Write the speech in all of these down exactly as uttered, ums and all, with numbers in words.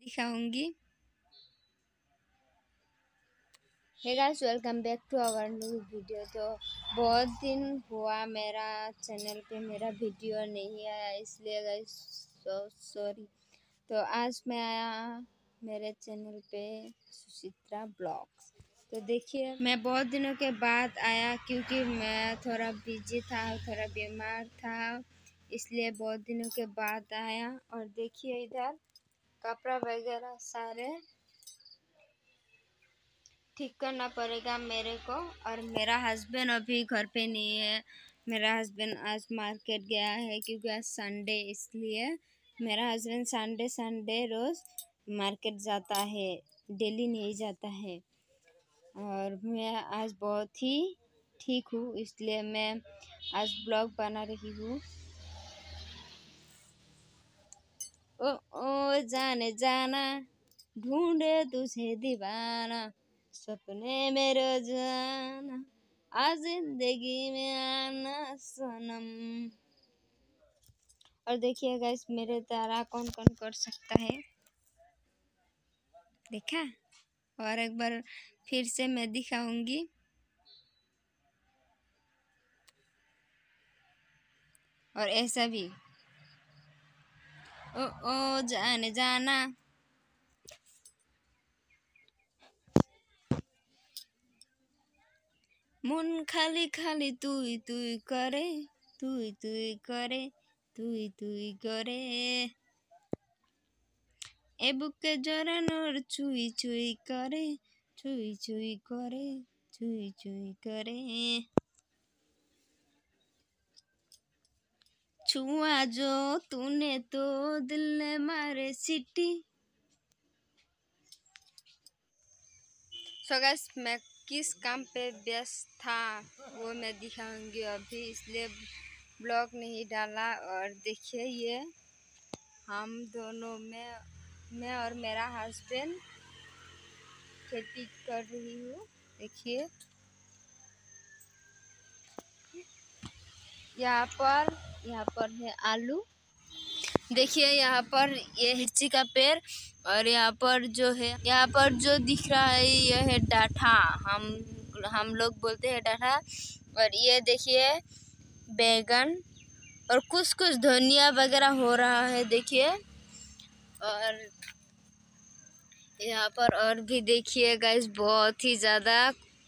दिखाऊंगी। Hey guys, welcome back to our new video. तो बहुत दिन हुआ मेरा चैनल पे मेरा वीडियो नहीं आया, इसलिए गाइस सो सॉरी। तो आज मैं आया मेरे चैनल पे सुचित्रा ब्लॉग्स। तो देखिए, मैं बहुत दिनों के बाद आया क्योंकि मैं थोड़ा बिजी था, थोड़ा बीमार था, इसलिए बहुत दिनों के बाद आया। और देखिए इधर कपड़ा वगैरह सारे ठीक करना पड़ेगा मेरे को। और मेरा हस्बैंड अभी घर पे नहीं है। मेरा हस्बैंड आज मार्केट गया है क्योंकि आज संडे, इसलिए मेरा हस्बैंड संडे संडे रोज़ मार्केट जाता है, डेली नहीं जाता है। और मैं आज बहुत ही ठीक हूँ, इसलिए मैं आज ब्लॉग बना रही हूँ। ओ ओ जाने जाना, ढूंढे तुझे दीवाना, सपने में रोजाना, आज जिंदगी में आना सनम। और देखिए गाइस, मेरे तरह कौन कौन कर सकता है, देखा। और एक बार फिर से मैं दिखाऊंगी। और ऐसा भी ओ ओ जाने जाना, मन खाली खाली तुई तुई करे, तुई तुई करे, तुई तुई करे, ए बुके जरानोर चुई चुई करे, चुई चुई करे, चुई चुई करे, छुआ जो तूने तो दिल ने मारे सीटी। सो गाइस, मैं किस काम पे व्यस्त था वो मैं दिखाऊंगी अभी, इसलिए ब्लॉग नहीं डाला। और देखिए, ये हम दोनों में मैं और मेरा हस्बैंड खेती कर रही हूँ। देखिए यहाँ पर यहाँ पर है आलू। देखिए यहाँ पर ये हिच्ची का पेड़, और यहाँ पर जो है यहाँ पर जो दिख रहा है यह है डाठा, हम हम लोग बोलते हैं डाठा। और ये देखिए बैगन और कुछ कुछ धनिया वगैरह हो रहा है, देखिए। और यहाँ पर और भी देखिए गाइस, बहुत ही ज़्यादा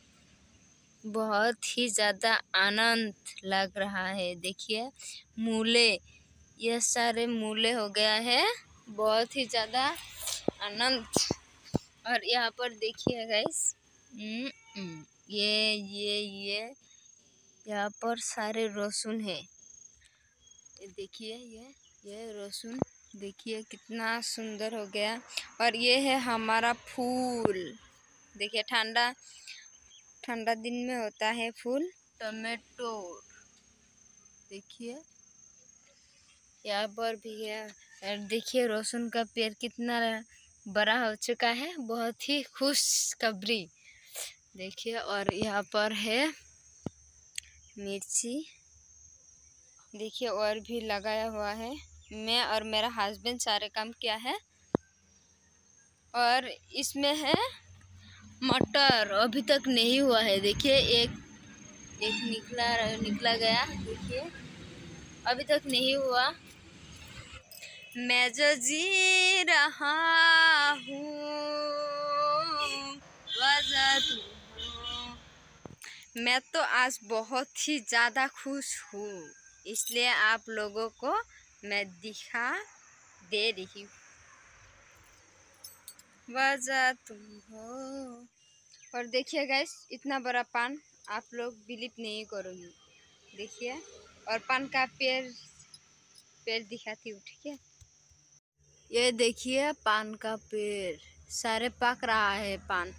बहुत ही ज़्यादा आनंद लग रहा है। देखिए मूले, ये सारे मूले हो गया है, बहुत ही ज़्यादा आनंद। और यहाँ पर देखिए गाइस, ये ये ये यहाँ पर सारे लहसुन है। ये देखिए, ये ये लहसुन देखिए कितना सुंदर हो गया। और ये है हमारा फूल, देखिए ठंडा ठंडा दिन में होता है फूल, टमाटो। देखिए यहाँ पर भी है। और देखिए लहसुन का पेड़ कितना बड़ा हो चुका है, बहुत ही खुशखबरी। देखिए और यहाँ पर है मिर्ची, देखिए और भी लगाया हुआ है। मैं और मेरा हस्बैंड सारे काम किया है। और इसमें है मटर, अभी तक नहीं हुआ है। देखिए एक एक निकला निकला गया, देखिए अभी तक नहीं हुआ। मैं जो जी रहा हूँ वजह तू हो। मैं तो आज बहुत ही ज़्यादा खुश हूँ, इसलिए आप लोगों को मैं दिखा दे रही हूँ, वजह तुम हो। और देखिए गाइस, इतना बड़ा पान आप लोग बिलीव नहीं करोगे। देखिए, और पान का पेड़ पेड़ दिखाती हूँ, ठीक है। ये देखिए पान का पेड़, सारे पक रहा है पान।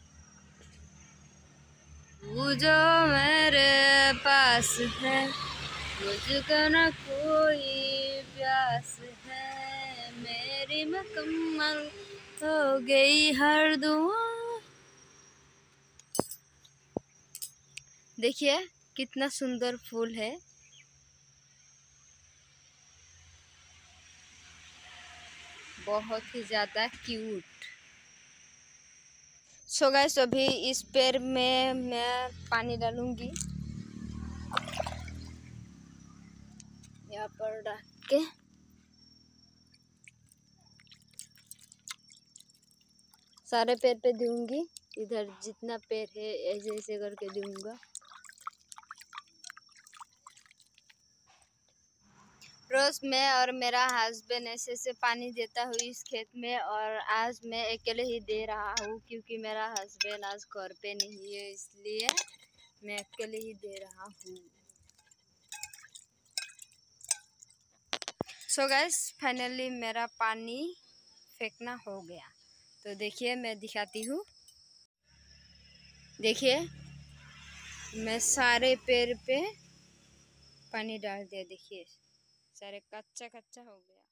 वो जो मेरे पास है मुझको न कोई प्यास है, मेरी मुकम्मल हो गई हर दुआ। देखिए कितना सुंदर फूल है। बहुत ही ज़्यादा क्यूट। सो गाइस अभी इस पेड़ में मैं पानी डालूंगी, यहाँ पर रख के। सारे पेड़ पे दूंगी, इधर जितना पेड़ है ऐसे ऐसे करके दूंगा। रोज मैं और मेरा हस्बैंड ऐसे ऐसे पानी देता हूँ इस खेत में, और आज मैं अकेले ही दे रहा हूँ क्योंकि मेरा हस्बैंड आज घर पे नहीं है, इसलिए मैं अकेले ही दे रहा हूँ। सो गाइस फाइनली मेरा पानी फेंकना हो गया, तो देखिए मैं दिखाती हूँ। देखिए मैं सारे पेड़ पे पानी डाल दिया, देखिए सारे कच्चा कच्चा हो गया।